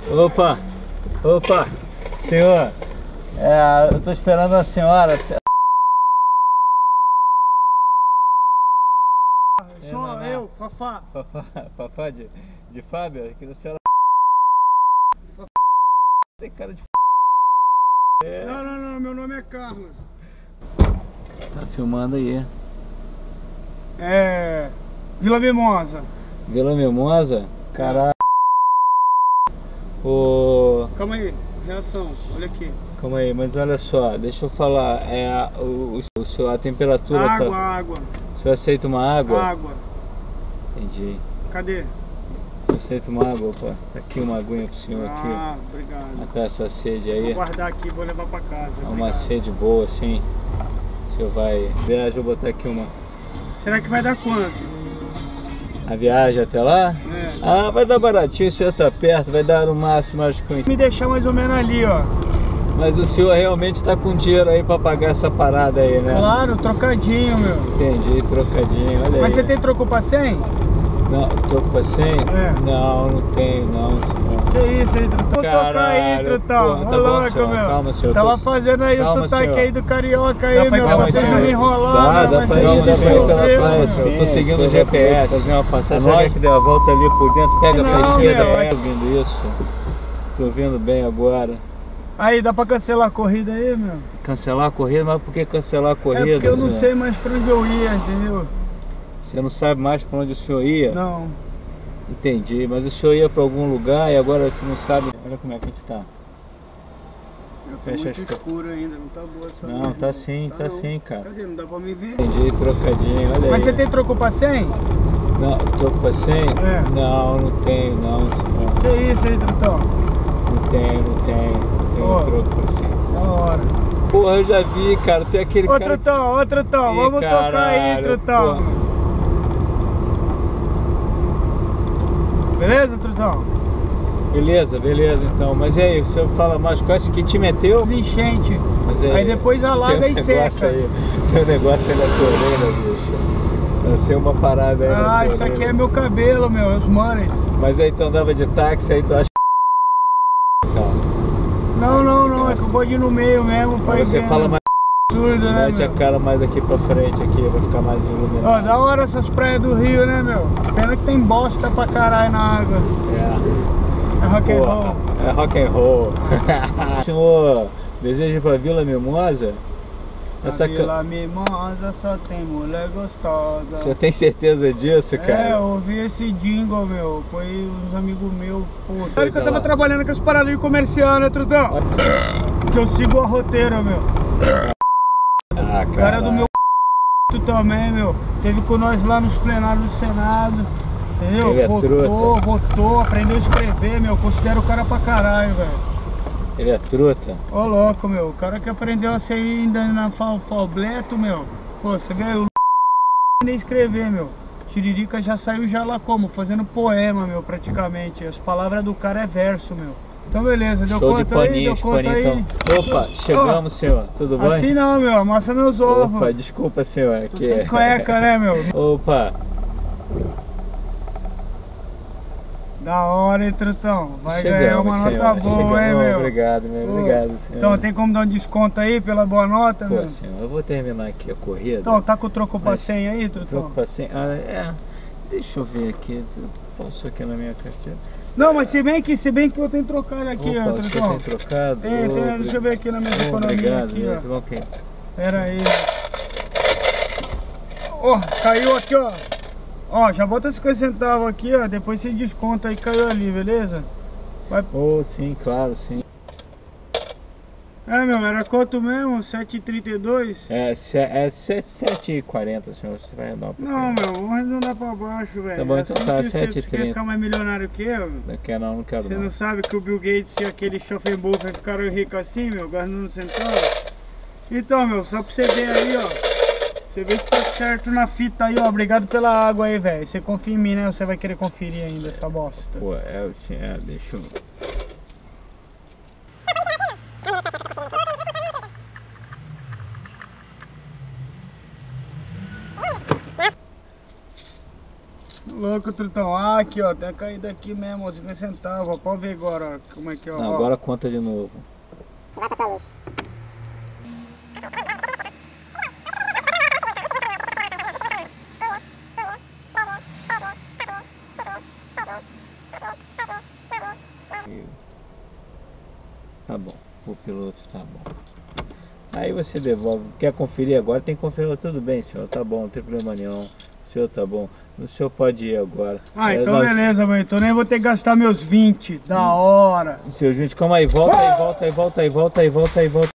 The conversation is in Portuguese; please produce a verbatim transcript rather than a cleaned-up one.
Opa, opa, senhor, é, eu tô esperando a senhora. Sou é, eu, Fafá. Fafá, Fafá de, de Fábio, que a senhora tem cara de é. Não, não, não, meu nome é Carlos. Tá filmando aí. É... Vila Mimosa. Vila Mimosa? Caralho. O... Calma aí, reação, olha aqui. Calma aí, mas olha só, deixa eu falar, é, o, o, seu, a temperatura Água, tá... água. O senhor aceita uma água? Água. Entendi. Cadê? Eu aceito uma água, opa. Tá aqui uma aguinha pro senhor aqui. Ah, obrigado. Matar essa sede aí. Vou guardar aqui, vou levar pra casa. É uma obrigado. sede boa, assim. O senhor vai... Viagem, vou botar aqui uma... Será que vai dar quanto? A viagem até lá? É. Ah, vai dar baratinho, o senhor tá perto, vai dar no máximo, acho que uns... Me deixar mais ou menos ali, ó. Mas o senhor realmente tá com dinheiro aí pra pagar essa parada aí, né? Claro, trocadinho, meu. Entendi, trocadinho, olha aí. Mas você tem troco pra cem? Não, troco pra cem? É. Não, não tenho não, senhor. Que isso aí, Trutão? Vou Caralho, tocar aí, Trutão. porra, Ô, tá bom, louco, senhor. meu. Calma, senhor. Tava Tô... fazendo aí Calma, o sotaque senhor. aí do carioca aí, Dá meu. pra Pra calma, vocês não senhor. me enrolar, Dá, não, dá vai pra ser ir, dá pra ir pela problema, praia, meu. senhor. Eu tô Sim, seguindo o senhor, G P S. fazer uma passagem, já que deu a volta ali por dentro, pega Não, pra esquerda, meu. é, tô ouvindo isso. Tô ouvindo bem agora. Aí, dá pra cancelar a corrida aí, meu? Cancelar a corrida? Mas por que cancelar a corrida, É porque eu não senhor? sei mais pra onde eu ia, entendeu? Você não sabe mais pra onde o senhor ia? Não. Entendi, mas o senhor ia pra algum lugar e agora você não sabe... Olha como é que a gente tá. Eu tô Fecha muito as... escuro ainda, não tá boa essa Não, luz, tá sim, tá não. sim, cara. Cadê? Não dá pra me ver? Entendi, trocadinho, olha aí. Mas você tem troco pra cem? Não, troco pra cem? É. Não, não tenho não, senhor. Que isso aí, Trutão? Não tenho, não tenho. Não tenho Ô. troco pra cem. Da hora. Porra, eu já vi, cara. Tem aquele Ô, cara... Trutão, ô, Trutão, Ih, vamos tocar aí, caralho, Trutão. porra. Beleza, Trutão? Beleza, beleza então. Mas e aí, o senhor fala mais coisas? Que time é teu? Enchente. Mas Aí depois alaga tem um e negócio seca. Aí, tem um negócio aí na tua orelha, bicho. Vai ser uma parada aí na Ah, tua isso aqui orelha. é meu cabelo, meu, os mullets. Mas aí tu andava de táxi, aí tu acha então. Não, não, não, é que eu gosto de ir no meio mesmo pra ir Você vendo. fala mais Absurdo, né, mete a meu? cara mais aqui pra frente, aqui, vai ficar mais iluminado. Ó, da hora essas praias do Rio, né, meu? Pena que tem bosta pra caralho na água. É. É rock and Porra, roll. é rock and roll. Senhor, deseja pra Vila Mimosa? Essa A Vila Mimosa só tem mulher gostosa. Você tem certeza disso, cara? É, eu ouvi esse jingle, meu. Foi uns amigos meus, puta. Olha que eu lá. tava trabalhando com as paradas de comercial, né, Trutão? Que eu sigo a roteiro, meu. Ah, O cara do meu também, meu. Teve com nós lá nos plenários do Senado. Entendeu? Ele é votou, truta. votou, aprendeu a escrever, meu. Considero o cara pra caralho, velho. Ele é truta? Ô louco, meu. O cara que aprendeu a ser ainda na alfabeto, meu. Pô, você vê, eu nem escrever, meu. Tiririca já saiu já lá como? Fazendo poema, meu, praticamente. As palavras do cara é verso, meu. Então beleza, deu Show de conta aí, paninho, deu conta paninho, aí. então. Opa, chegamos, senhor. Tudo bem? Assim não, meu, amassa meus ovos. Opa, desculpa, senhor. Tô Que... sem cueca, né, meu? Opa. Da hora, hein, Trutão? Vai Chegamos, ganhar uma senhor. nota boa, Chegamos. hein, meu? Obrigado, meu. Obrigado, senhor. Então tem como dar um desconto aí pela boa nota, Pô, meu? senhor, eu vou terminar aqui a corrida. Então, tá com o troco pra Mas- cem aí, Trutão? Troco pra cem. Ah, é. Deixa eu ver aqui. Posso aqui na minha carteira? Não, mas se bem que, se bem que eu tenho trocado aqui, Opa, ó, o senhor Trutão. tem trocado? Tem, tem, Ô, deixa eu ver aqui na minha economia Obrigado, aqui, beleza. ó. Ok. Pera aí. Ó, caiu aqui, ó. Ó, já bota cinquenta centavos aqui, ó. Depois você desconta aí, caiu ali, beleza? Vai... Oh, sim, claro, sim. É, meu, era quanto mesmo? sete e trinta e dois? É, se- é sete e quarenta, senhor. Você vai dar pra Não, meu, vamos arredondar pra baixo, velho. Tá bom, então Assim tá, que sete e você quer trinta. ficar mais milionário que eu, meu. Não quero não, não quero Você não. não sabe que o Bill Gates e aquele Schoenhofer ficaram ricos assim, meu, gastando centavos? Então, meu, só pra você ver aí, ó. Você vê se tá certo na fita aí, ó. Obrigado pela água aí, velho. Você confia em mim, né? Ou você vai querer conferir ainda essa bosta? Pô, é, eu tinha- é, deixa eu... Louco. louco, Trutão. Ah, aqui, ó. Tem caído aqui mesmo, cinquenta centavos. Ó. Pode ver agora, ó, como é que é, ó. Não, agora conta de novo. Vai pra tua luz. Tá bom, o piloto tá bom. Aí você devolve. Quer conferir agora? Tem que conferir. Tudo bem, senhor, tá bom, não tem problema nenhum. O senhor tá bom. O senhor pode ir agora. Ah, É, então nós... beleza, mãe. Então nem vou ter que gastar meus vinte. Da hora. Seu gente, calma aí, volta aí, volta aí, volta aí, volta aí, volta aí, volta.